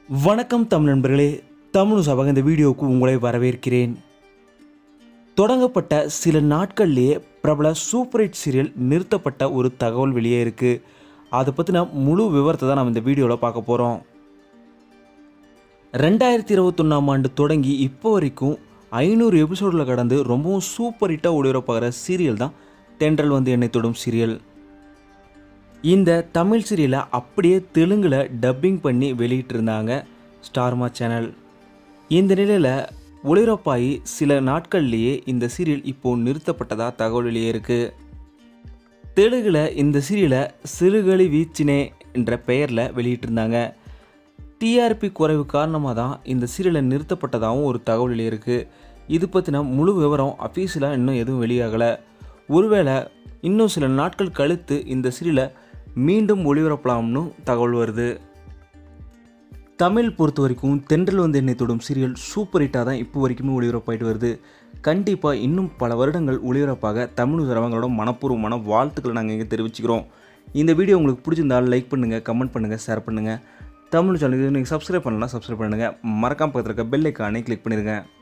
வணக்கம் தமிழ் நண்பர்களே, தமிழ் சபக இந்த வீடியோவுக்கு உங்களை வரவேற்கிறேன். தொடங்கப்பட்ட சில நாட்கள்லேயே பிரபல சூப்பர் ஹிட் சீரியல் நிறுத்தப்பட்ட ஒரு தகவல் வெளியே இருக்குது. அதை பற்றின முழு விவரத்தை தான் நம்ம இந்த வீடியோவில் பார்க்க போகிறோம். 2021ஆம் ஆண்டு தொடங்கி இப்போ வரைக்கும் 500 எபிசோடில் கடந்து ரொம்பவும் சூப்பர் ஹிட்டாக ஒளிபரப்பாகிற சீரியல் தான் தென்றல் வந்து என்னை தொடும் சீரியல். இந்த தமிழ் சீரியலை அப்படியே தெலுங்கில் டப்பிங் பண்ணி வெளியிட்டிருந்தாங்க ஸ்டார்மா சேனல். இந்த நிலையில் ஒளிபரப்பாகி சில நாட்கள்லேயே இந்த சீரியல் இப்போது நிறுத்தப்பட்டதாக தகவல் வெளியே இருக்குது. தெலுங்கில் இந்த சீரியலை சிறுகளி வீச்சினே என்ற பெயரில் வெளியிட்டிருந்தாங்க. டிஆர்பி குறைவு காரணமாக தான் இந்த சீரியலை நிறுத்தப்பட்டதாகவும் ஒரு தகவல் வெளியே இருக்குது. இது பற்றின முழு விவரம் அஃபீஷியலாக இன்னும் எதுவும் வெளியாகலை. ஒருவேளை இன்னும் சில நாட்கள் கழித்து இந்த சீரியலை மீண்டும் ஒளிபரப்பலாம்னு தகவல் வருது. தமிழ் பொறுத்த வரைக்கும் தென்றல் வந்து என்னை தொடும் சீரியல் சூப்பர் ஹிட்டாக தான் இப்போ வரைக்குமே ஒளிபரப்பாயிட்டு வருது. கண்டிப்பாக இன்னும் பல வருடங்கள் ஒளிபரப்பாக தமிழ் சரவங்களோட மனப்பூர்வமான வாழ்த்துக்களை நாங்கள் இங்கே தெரிவிச்சுக்கிறோம். இந்த வீடியோ உங்களுக்கு பிடிச்சிருந்தால் லைக் பண்ணுங்கள், கமெண்ட் பண்ணுங்கள், ஷேர் பண்ணுங்கள். தமிழ் சேனலுக்கு நீங்கள் சப்ஸ்கிரைப் பண்ணலாம், சப்ஸ்கிரைப் பண்ணுங்கள். மறக்காம பக்கத்தில் இருக்க பெல் ஐக்கானை கிளிக் பண்ணிடுங்க.